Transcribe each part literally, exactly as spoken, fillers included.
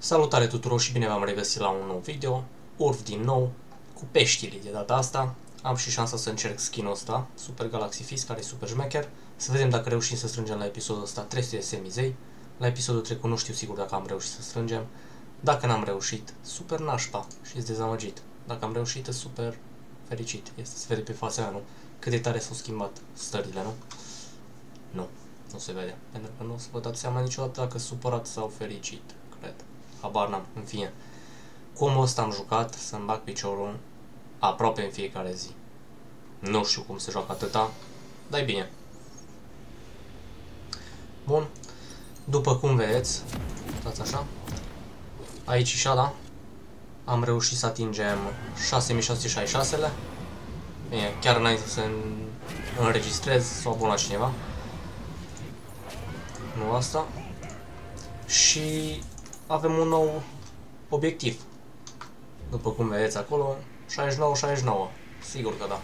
Salutare tuturor și bine v-am regăsit la un nou video. Urf din nou cu peștile de data asta. Am și șansa să încerc skin-ul ăsta, Super Galaxy Fizz, care e super șmecher. Să vedem dacă reușim să strângem la episodul ăsta trei sute de semizei. La episodul trecut nu știu sigur dacă am reușit să strângem. Dacă n-am reușit, super nașpa și ești dezamăgit. Dacă am reușit, e super fericit. Este, se vede pe fața mea, nu? Cât de tare s-au schimbat stările, nu? Nu, nu se vede. Pentru că nu o să vă dați seama niciodată dacă supărat sau fericit, cred. Habar n-am, în fine. Cu omul ăsta am jucat să-mi bag piciorul aproape în fiecare zi. Nu știu cum se joacă atâta, dar e bine. Bun. După cum vedeți, stați așa, aici și da, am reușit să atingem șase mii șase sute șaizeci și șase-le. Bine, chiar înainte să înregistrez, s-a abonat cineva. Nu asta. Și avem un nou obiectiv. După cum vedeți acolo, șaizeci și nouă șaizeci și nouă. Sigur că da.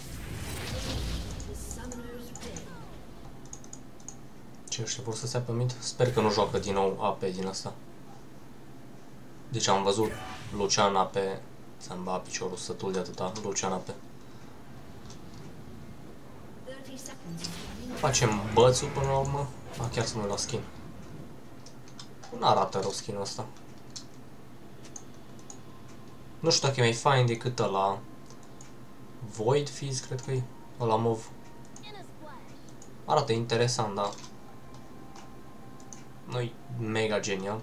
Ce ăștia vor să se apă mid? Sper că nu joacă din nou A P din asta. Deci am văzut Lucian A P. Să-mi ba piciorul sătul de atâta. Lucian A P. Facem bățul până la urmă. A, chiar să mă la skin. Nu arată rău skin-ul ăsta. Nu știu dacă e mai fain decât ăla Void Fizz, cred că e ăla mov. Arată interesant, dar nu-i mega genial.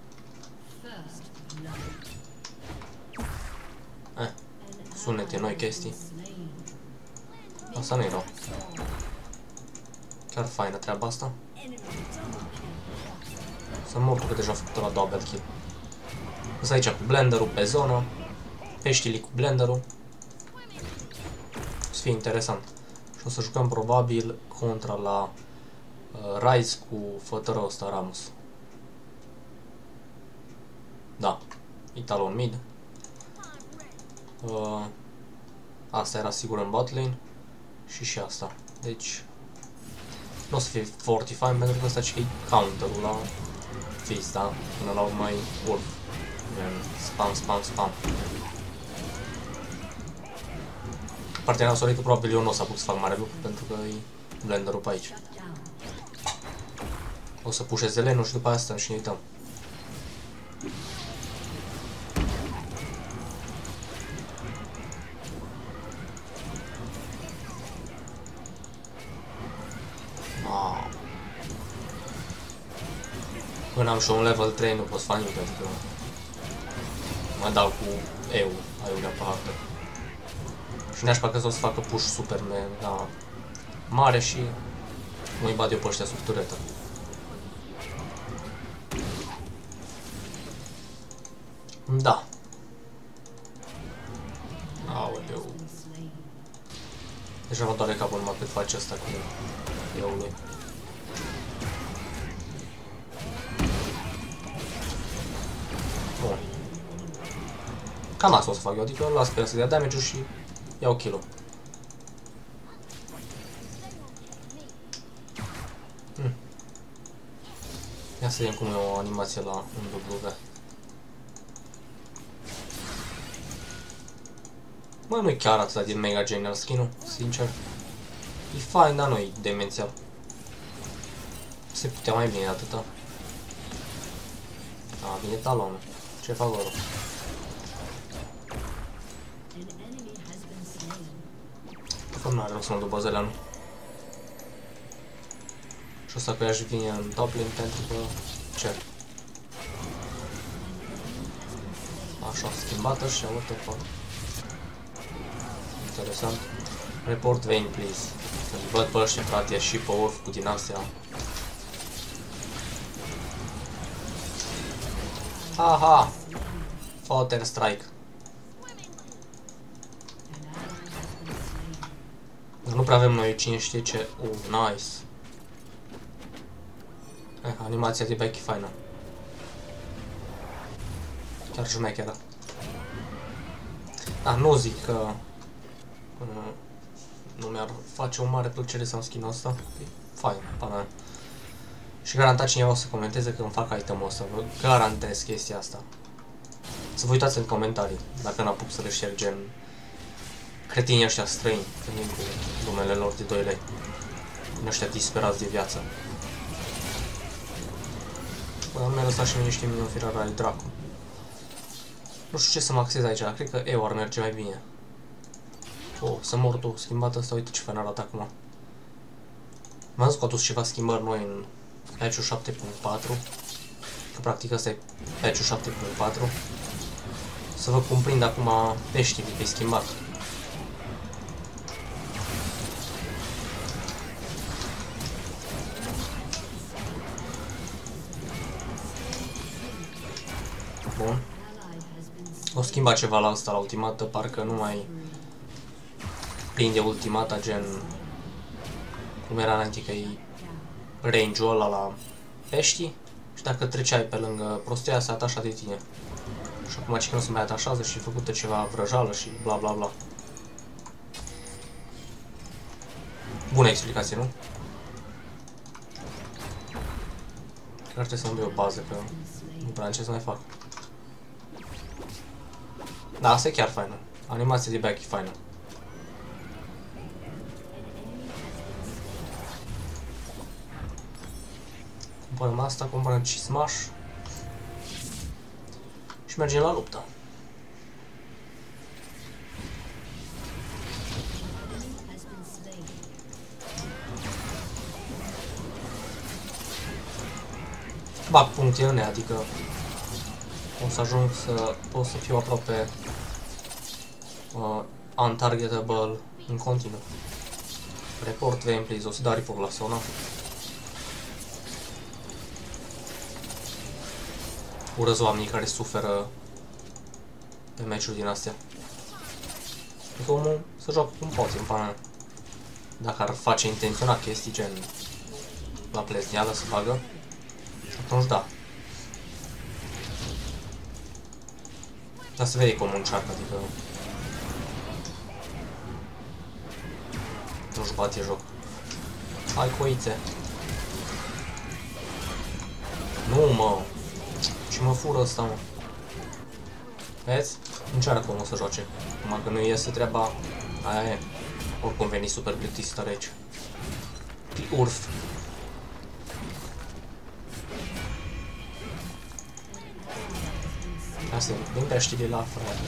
Eh, sunete noi chestii. Asta nu e rău. Chiar faină treaba asta. Să mor că deja a făcut la double kill. Însă aici cu blenderul pe zonă. Peștili cu blenderul. O să fie interesant. Și o să jucăm probabil contra la uh, Ryze cu fătărău ăsta Ramos. Da. Italon mid. Uh, asta era sigur în bot lane. Și și asta. Deci nu o să fie foarte fain pentru că ăsta e counter-ul la Fizz, da? Până la urmă e Urf. Spam, spam, spam. Partea mea sorry că probabil eu nu o să apuc să fac mare lucru pentru că e blenderul pe aici. O să pușez zelenul și după aia stăm și ne uităm. Până am și un level trei nu pot să fac nimic, adică mă dau cu eu, aiurea pe hartă. Și ne-aș că o să facă push super mega mare și nu-i bat eu pe ăștia sub turetă. Da. Aoleu. Deja mă doare capul numai cât face asta cu eu lui. Bun. Cam asta o să fac eu, adică las pe el să dea damage-ul și iau kill-ul. Hmm. Ia să vedem cum e o animație la un W. Mă, nu e chiar atât de mega genial skin-ul, sincer. E fain, dar nu e demențial. Se putea mai bine atâta. A, vine talonul. Ce fac acolo? Că nu are rost să mă duc bazeleanul. Și o să că i-aș vine în top lane pentru că... Ce? Așa, schimbat ăștia, what the fuck. Interesant. Report Vayne, please. Să-mi văd pe ăștia, frate, și pe Urf cu din astea. Aha! Foughter Strike. Nu prea avem noi cine știe ce. Oh, nice. Eh, animația de back e faină. Chiar șmecheră. Da, nu zic că uh, nu mi-ar face o mare plăcere să am skin-ul ăsta. E fain, pana. Și garantat cineva o să comenteze că îmi fac item-ul ăsta. Vă garantez chestia asta. Să vă uitați în comentarii, dacă n-apuc să le șterg, gen cretinii ăștia străini, venind cu numele lor de doi lei. Din ăștia disperați de viață. Bă, mi-a lăsat și mie niște minion firar ai dracu. Nu știu ce să mă axez aici, cred că E O ar merge mai bine. Oh, să mor tu, schimbat ăsta, uite ce fain arată acum. M-am zis că au adus ceva schimbări noi în patch-ul șapte punct patru. Că practic ăsta e patch-ul șapte punct patru. Să vă cumprind acum peștii de pe schimbat. Bun. O schimba ceva la asta la ultimată, parcă nu mai prinde ultimata, gen cum era înainte, că e range-ul ăla la peștii și dacă treceai pe lângă prostia se atașa de tine. Și acum că nu se mai atașează și făcută ceva vrăjală și bla bla bla. Bună explicație, nu? Chiar trebuie să-mi dai o bază, că nu prea am ce să mai fac. Da, asta e chiar faină. Animația de back e faină. Cumpărăm asta, cumpărăm și smash. Și mergem la luptă. Bag puncte în ea, adică o să ajung să pot să fiu aproape uh, untargetable în continuu. Report V M please, o să dau report la Sona. Urăz oamenii care suferă pe meciuri din astea. Adică omul să joacă cum poate în pana. Dacă ar face intenționat chestii gen la plezneală să bagă, atunci da. Dar se vede cum încearcă, adică nu-și bate joc. Hai coițe. Nu mă. Ce mă fură ăsta, mă. Vezi? Încearcă omul să joace. Numai că nu iese treaba, aia e. Oricum veni super plictisitor aici. Urf. Asta e, din peștile la frate.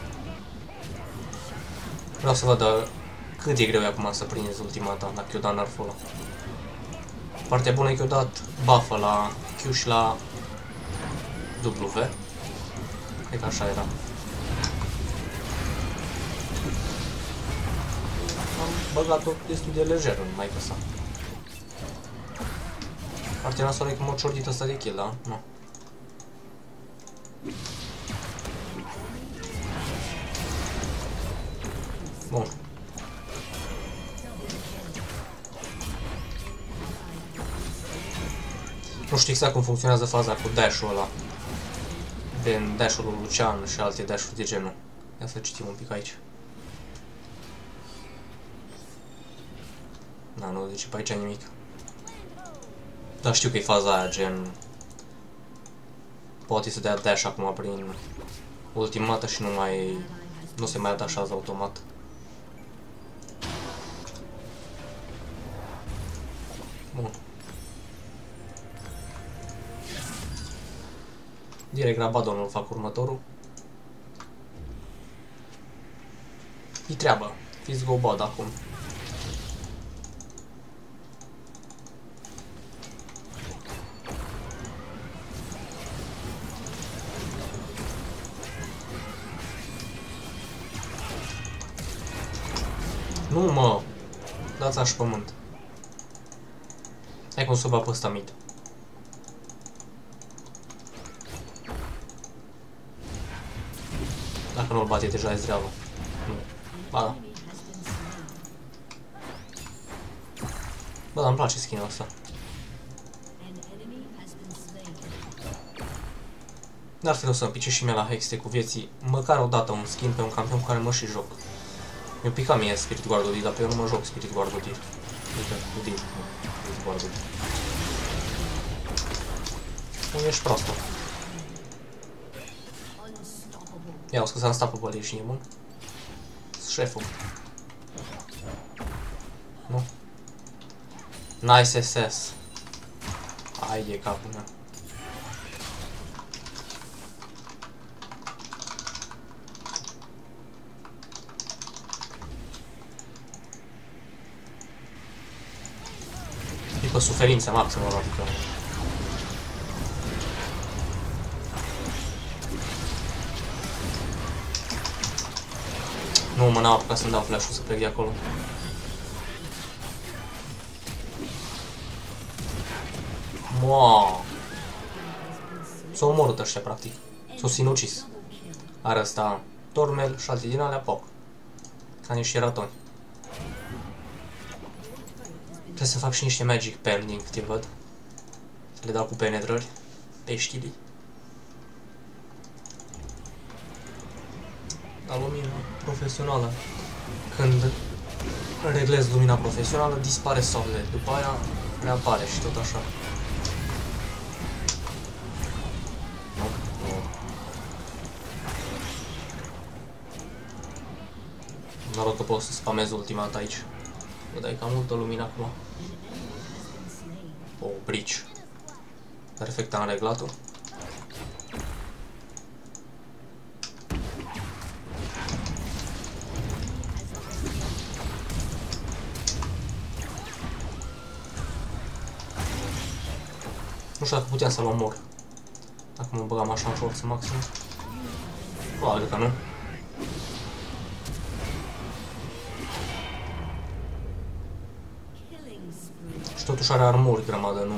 Vreau să văd uh, cât de greu e acum să prinzi ultimata, dacă i-o dat nerful ăla. Partea bună e că i-o dat buff la Q și la W. Cred că așa era. Am băgat-o destul de lejer în mai ăsta. Partea nasoală e că m-a ciordit ăsta de kill, da? Nu. Bun. Nu știu exact cum funcționează faza cu dash-ul ăla. Din dash-ul lui Lucian și alte dash-uri de genul. Ia să citim un pic aici. Da, nu zice pe aici nimic. Dar știu că e faza aia, gen... Poate să dea dash acum prin ultimată și nu mai... Nu se mai atașează automat. Bun. Direct Rabadonul fac următorul. E treabă. Fiți go bad acum. Nu mă! Dați așa pământ. Hai cum să o pe ăsta mid. Dacă nu-l bate, deja e zdreavă. Nu. Ba da. Bă, dar îmi place skin-ul ăsta. N-ar fi rău să-mi pice și mie la Hextech cu vieții măcar o dată un skin pe un campion cu care mă și joc. Mi-o pica mie Spirit Guard-ul D, dar pe eu nu mă joc Spirit Guard-ul D. Adică, D, Spirit Guard-ul D. Nu ești proastă. Ia, o să am unstoppable, ești nebun. Șeful. Nu? Nice S S. Hai de capul meu. E pe suferință maximă, adică. Nu, mă, n-am apucat să-mi dau flash-ul să plec de acolo. Wow. S-au omorât ăștia, practic. S-au sinucis. Are ăsta Tormel și alte din alea, poc. Ca niște ratoni. Trebuie să fac și niște magic pen din câte văd. Să le dau cu penetrări. Peștilii. La lumina profesională. Când reglez lumina profesională, dispare soarele. După aia reapare și tot așa. Nu, nu. Noroc că pot să spamez ultima dată aici. Bă, dai cam multă lumină acum. O, bridge. Perfect am reglat-o. Nu știu dacă puteam să-l omor. Dacă mă băgam așa în forță maxim. Probabil că nu. Și totuși are armuri grămadă, nu...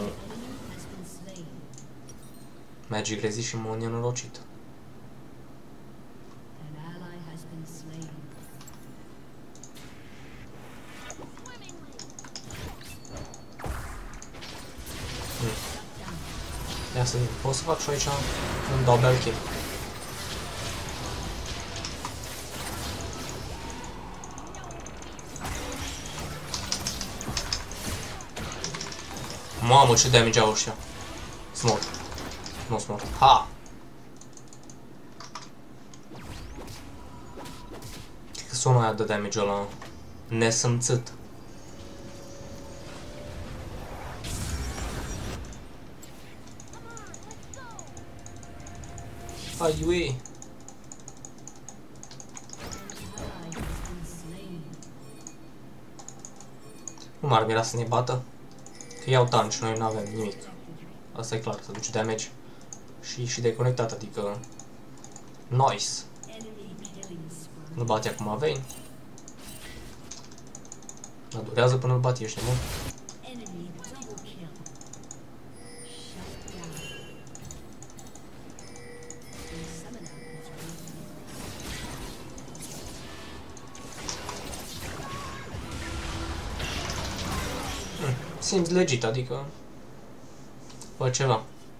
Magic resist și m-a nenorocit. Ia să zic, pot să fac și aici un double kill. Mamă, ce damage au ăștia. Small. Nu small. Ha! Cred că sună aia de damage ăla nesâmțit. Hai, ui! Nu m-ar mira să ne bată. Că iau tank și noi nu avem nimic. Asta e clar, să duce damage. Și și deconectat, adică... Nice! Nu bate acum Vayne. Dar durează până îl bate, ești nebun? Simți legit, adică... Fă ceva.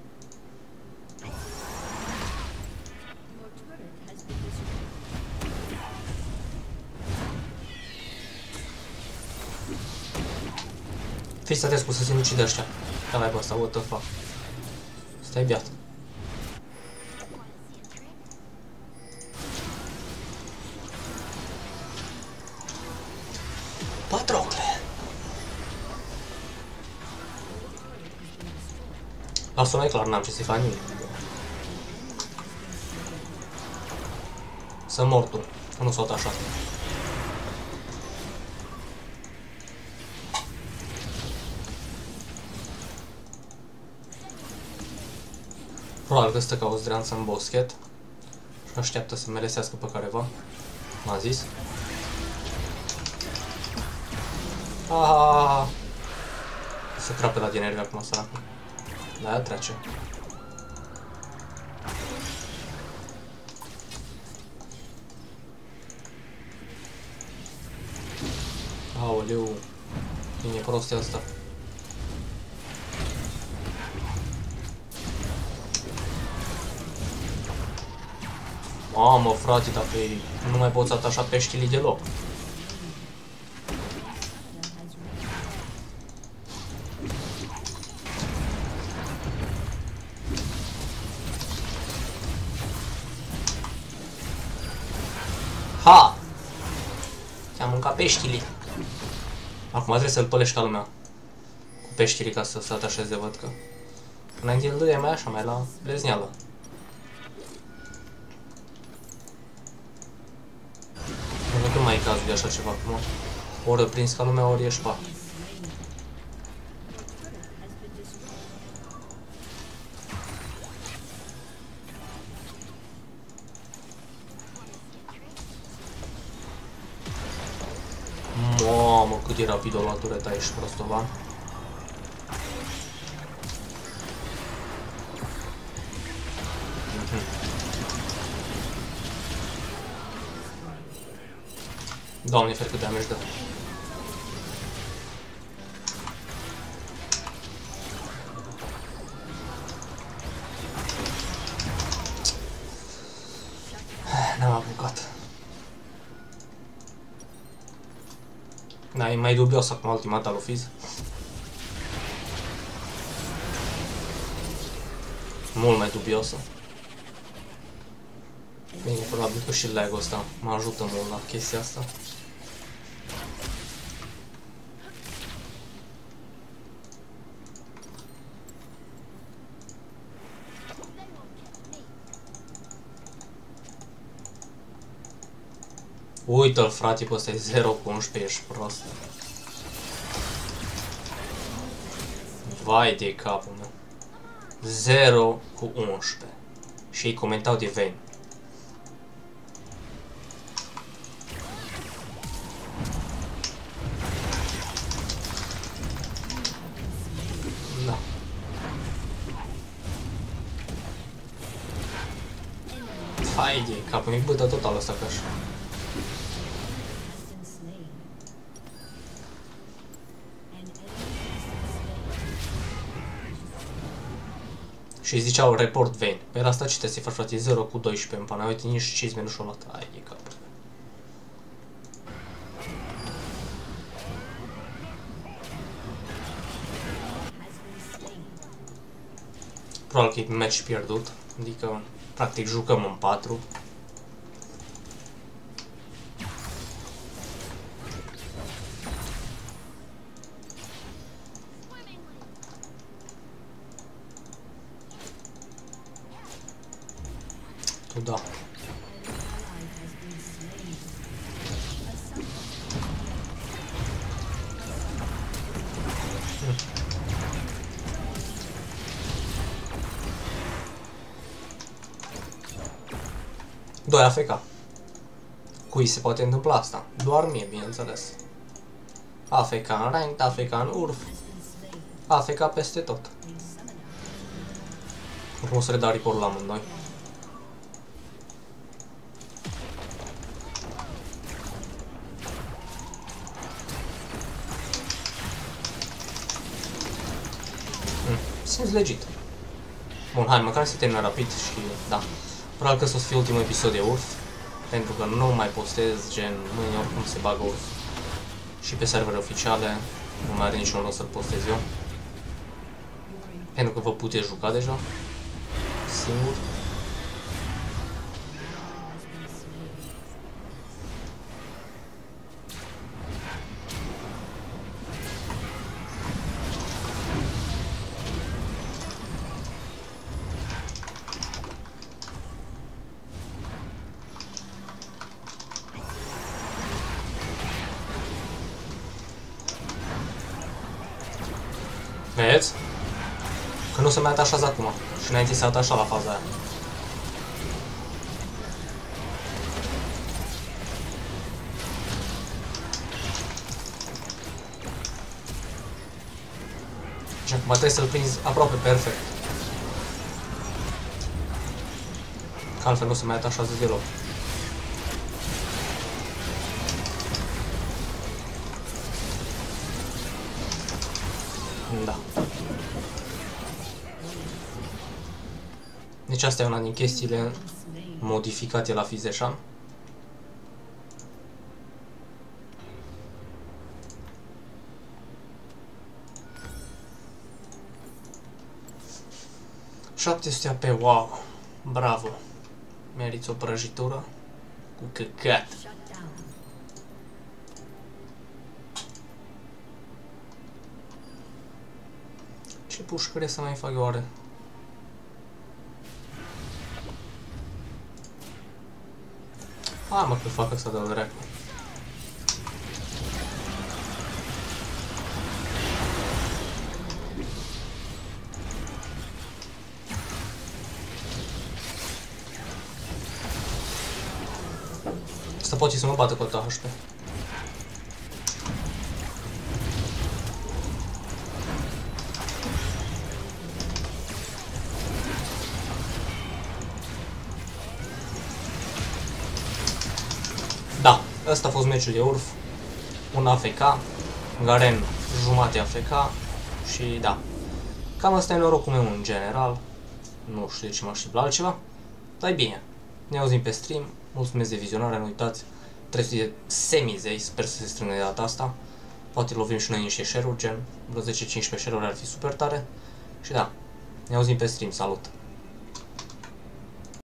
Fii statescu să sinucide ăștia. Hai bă, ăsta, what the fuck. Stai biat. Patrocle! Asta mai clar, n-am ce să-i fac nimic. Să mor tu, că nu s-o așa. Probabil că stă ca o zdreanță în boschet și așteaptă să melesească pe careva. M-a zis. Aaaa! Să crape la genervi acum, săracul. Da, aia trece. Aoleu, e prostia asta. Mamă, frate, dacă e... nu mai poți atașa peștilii deloc. Ha! Ți-am mâncat peștile. Acum trebuie să-l pălești ca lumea. Cu peștirii ca să se atașeze, văd că. Înainte îl dădeai mai așa, mai la lezneală. Nu văd că mai e cazul de așa ceva acum. Ori îl prins ca lumea, ori ești pa. Mamă, cât e rapid o lua tureta, ești prostovan. Doamne, fer cât damage dă. N-am apucat. Da, e mai dubios acum ultimata lui Fizz. Mult mai dubiosă. Bine, probabil că și lag-ul ăsta mă ajută mult la chestia asta. Uită-l, frate, pe ăsta e zero cu unsprezece, ești prost. Vai de capul meu. zero cu unsprezece. Și ei comentau de Vayne. Da. Vai de capul meu, bătă total ăsta ca așa. Și ziceau report Vayne. Pe asta ce trebuie să-i faci, frate, zero cu doisprezece în pana. Uite, nici cinci minute și-o luat. Ai de cap. Probabil că e match pierdut. Adică, practic, jucăm în patru. Da. Doi A F K. Cui se poate întâmpla asta? Doar mie, bineînțeles. A F K în ranked, A F K în urf, A F K peste tot. Acum o să le dau report la amândoi. Simți legit. Bun, hai, măcar să termină rapid și da. Probabil că o să fie ultimul episod de urf. Pentru că nu mai postez, gen, mâine oricum se bagă urf. Și pe servere oficiale nu mai are niciun rost să-l postez eu. Pentru că vă puteți juca deja singur. Vezi? Că nu se mai atașează acum. Și înainte se atașa la faza aia. Și acum trebuie să-l prinzi aproape perfect. Că altfel nu se mai atașează deloc. Da. Deci asta e una din chestiile modificate la Fizz așa. șapte sute A P, wow! Bravo! Meriți o prăjitură. cu căcat. Ce pușcărie să mai fac eu oare? Hai mă că fac asta de la dracu. Asta poate să mă bată cu atâta H P. Da, ăsta a fost meciul de Urf. Un A F K, Garen jumate A F K și da. Cam asta e norocul meu în general. Nu știu de ce m-aș la altceva. Dar e bine. Ne auzim pe stream. Mulțumesc de vizionare, nu uitați. trei sute de semizei, sper să se strângă de data asta. Poate lovim și noi niște share-uri, gen vreo zece cincisprezece share-uri ar fi super tare. Și da, ne auzim pe stream, salut!